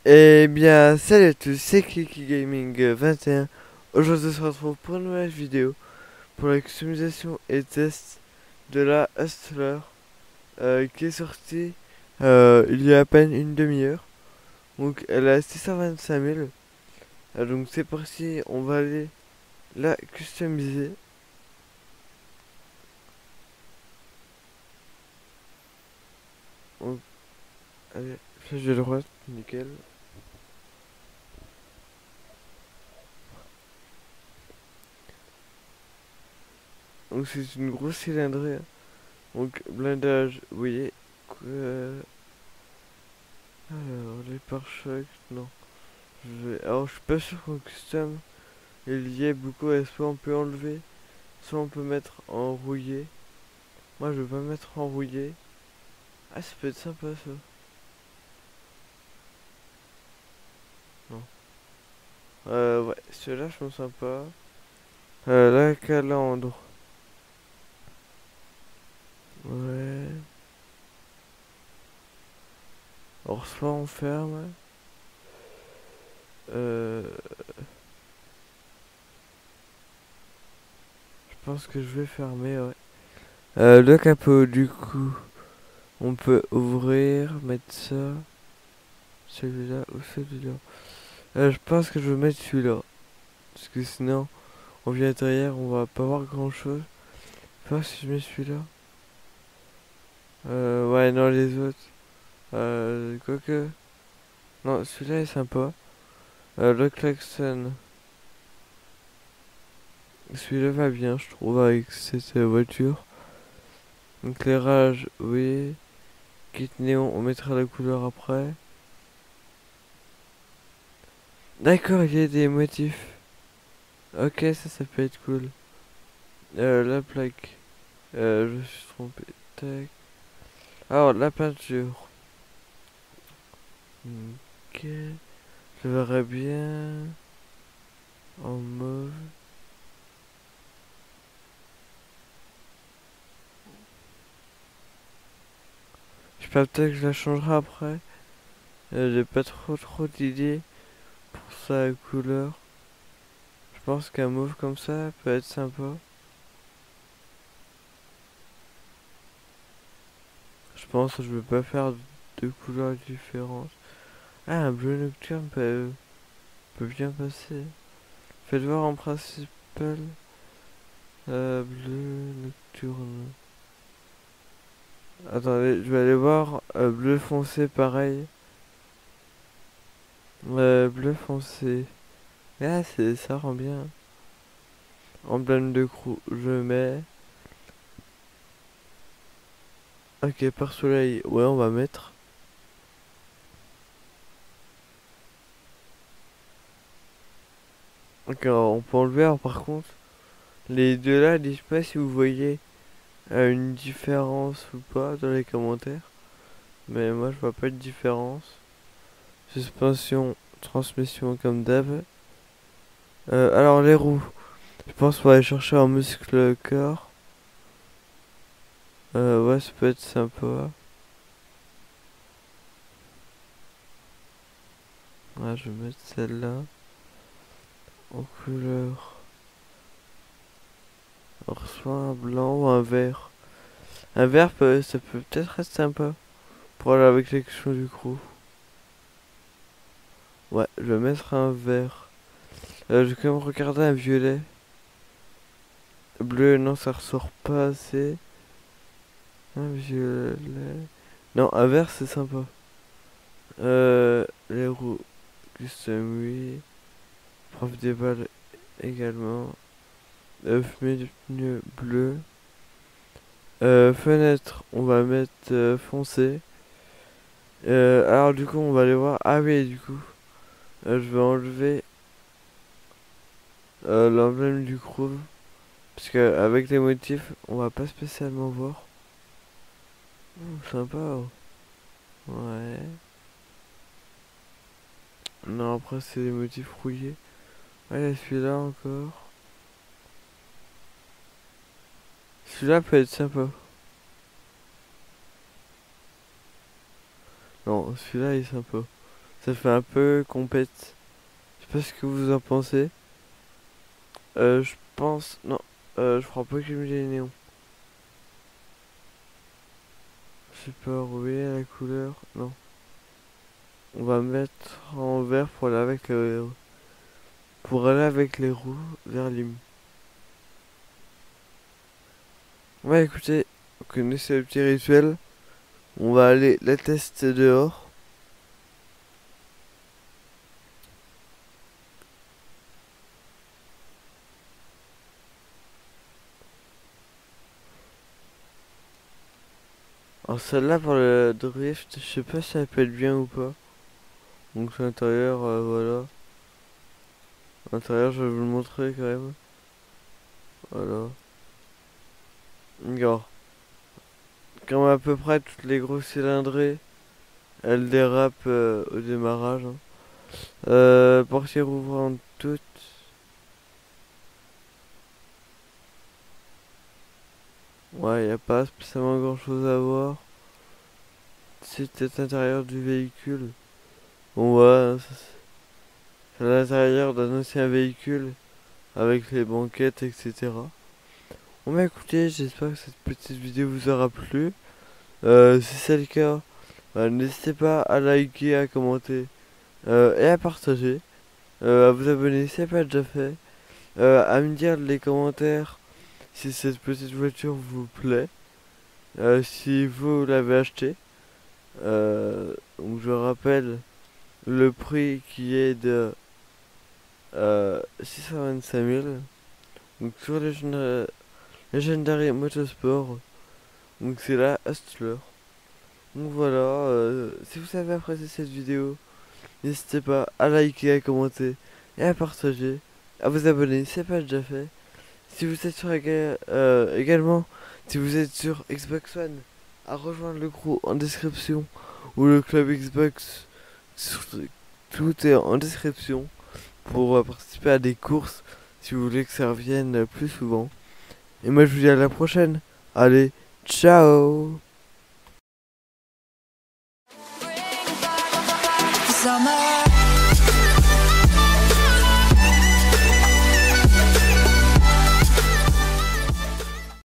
Eh bien, salut à tous, c'est Kiki Gaming 21. Aujourd'hui, on se retrouve pour une nouvelle vidéo pour la customisation et test de la Hustler qui est sortie il y a à peine une demi-heure. Donc, elle a 625 000. Donc, c'est parti, on va aller la customiser. Donc, allez, flèche de droite, nickel. Donc, c'est une grosse cylindrée. Donc, blindage, vous voyez. Alors, les pare-chocs, non. Alors, je suis pas sûr qu'en custom, il y ait beaucoup. Soit on peut enlever, soit on peut mettre en rouillé. Moi, je veux pas mettre en rouillé. Ah, ça peut être sympa, ça. Non. Ouais, celui-là, je me sens pas. La calandre. Ouais. Alors, soit on ferme. Euh, je pense que je vais fermer, ouais. Le capot, du coup, on peut ouvrir, mettre ça. Celui-là ou celui-là. Je pense que je vais mettre celui-là. Parce que sinon, on vient derrière, on va pas voir grand chose. Je sais pas si je mets celui-là. Ouais, non, les autres. Quoique. Non, celui-là est sympa. Le klaxon. Celui-là va bien, je trouve, avec cette voiture. Éclairage, oui. Kit néon, on mettra la couleur après. D'accord, il y a des motifs. Ok, ça peut être cool. La plaque. Je me suis trompé. Tac. Alors, la peinture. Ok. Je verrais bien en mauve. Je sais pas, peut-être que je la changerai après. J'ai pas trop d'idées pour sa couleur. Je pense qu'un mauve comme ça peut être sympa. Je pense que je vais pas faire de couleurs différentes. Ah, un bleu nocturne peut bien passer. Faites voir en principal. Bleu nocturne. Attendez, je vais aller voir. Bleu foncé, pareil. Bleu foncé. Ah, ça rend bien. Emblème de crew, je mets. Ok, par soleil, ouais, on va mettre. Ok, alors, on peut enlever. Alors, par contre, les deux là, je sais pas si vous voyez une différence ou pas dans les commentaires. Mais moi, je vois pas de différence. Suspension, transmission comme d'hab. Alors, les roues. Je pense qu'on va aller chercher un muscle corps. Ouais, ça peut être sympa. Ouais, je vais mettre celle-là en couleur. Alors, soit un blanc ou un vert. Un vert, ça peut peut-être être sympa pour aller avec l'élection du crew. Ouais, je vais mettre un vert. Je vais quand même regarder un violet. Bleu, non, ça ressort pas assez. Un violet. Non, un vert, c'est sympa. Les roues custom, oui. Prof des balles également. Fumée pneu bleu. Fenêtre, on va mettre foncé. Alors du coup, on va aller voir. Ah oui, du coup, je vais enlever l'emblème du crew. Parce que avec les motifs, on va pas spécialement voir. Sympa. Oh. Ouais. Non, après c'est des motifs rouillés. Ah, il y a celui-là encore. Celui-là peut être sympa. Non, celui-là est sympa. Ça fait un peu compète. Je sais pas ce que vous en pensez. Je pense... Non, je crois pas que j'ai mis les néons. Je sais pas, rouler la couleur. Non. On va mettre en vert pour aller avec les roues vers Lim. Ouais, écoutez, vous connaissez le petit rituel. On va aller la tester dehors. Alors celle-là pour le drift, je sais pas si ça peut être bien ou pas. Donc l'intérieur, voilà. L'intérieur, je vais vous le montrer quand même. Voilà. Regarde. Comme à peu près toutes les grosses cylindrées, elles dérapent au démarrage. Hein. Portière ouvrante toutes. Ouais, y a pas spécialement grand chose à voir. C'était l'intérieur du véhicule. Bon, ouais, c'est l'intérieur d'un ancien véhicule avec les banquettes, etc. Bon, bah écoutez, j'espère que cette petite vidéo vous aura plu. Si c'est le cas, bah, n'hésitez pas à liker, à commenter et à partager. À vous abonner si ce n'est pas déjà fait. À me dire les commentaires si cette petite voiture vous plaît. Si vous l'avez acheté. Donc je rappelle le prix qui est de 625 000. Donc sur Legendary Motorsport. Donc c'est la Hustler. Donc voilà, si vous avez apprécié cette vidéo, n'hésitez pas à liker, à commenter et à partager, à vous abonner si ce n'est pas déjà fait. Si vous êtes sur également, si vous êtes sur Xbox One, à rejoindre le groupe en description ou le club Xbox, tout est en description pour participer à des courses si vous voulez que ça revienne plus souvent. Et moi je vous dis à la prochaine. Allez, ciao! Summer